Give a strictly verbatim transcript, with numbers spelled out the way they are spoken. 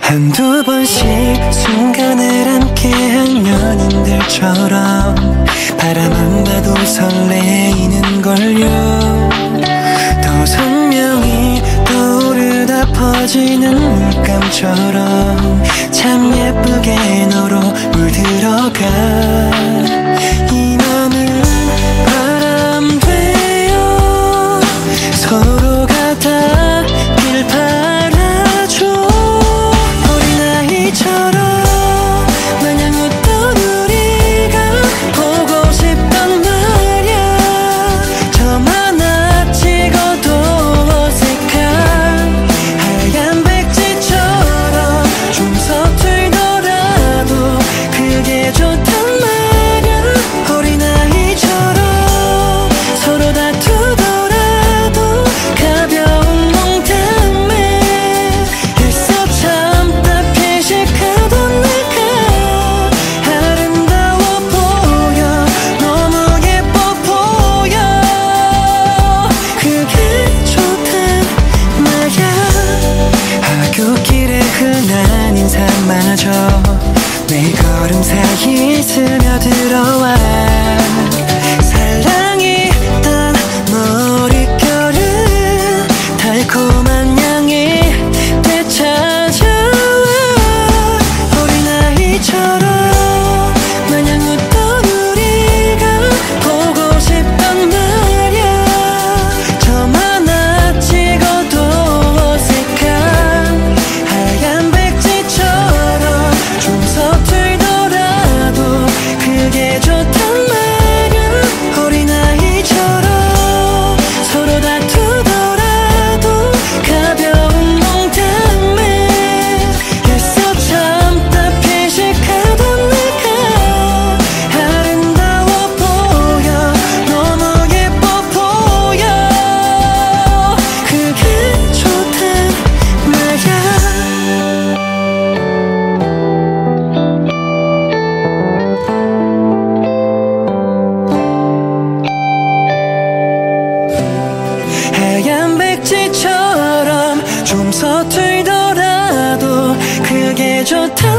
한두 번씩 순간을 함께한 연인들처럼 바라만 봐도 설레이는걸요. 더 선명히 떠오르다 퍼지는 물감처럼 참 예쁘게 너로 물들어가. 이 맘은 바람 되어 서로가 닿길 바라죠. 어린아이처럼 마냥 웃던 우리가 보고 싶단 말야. 점 하나 찍어도 어색한 하얀 백지처럼 좀 서툴더라도 그게 좋단 말야. 어린아이처럼 서로 다투더라도 가벼운 농담에 애써 참다 피식하던 내가 아름다워 보여. 너무 예뻐 보여. 그게 좋단 말야. 하굣길에 흔한 인사마저 내 걸음 사이 스며들어와. 살랑이 딴 머릿결은 달콤한 향이 되찾아와. 어린아이처럼 마냥 웃던 우리가 보고 싶단 말야. 점 하나 찍어도 어색한 하얀 백지처럼 좀 서툴더라도 그게 좋단 말야. 어린아이처럼 서로 다투더라도 가벼운 농담에 애써 참다 피식하던 내가 아름다워 보여. 너무 예뻐 보여. 그게 좋단 말야. 하얀 백지처럼 좀 서툴더라도 그게 좋다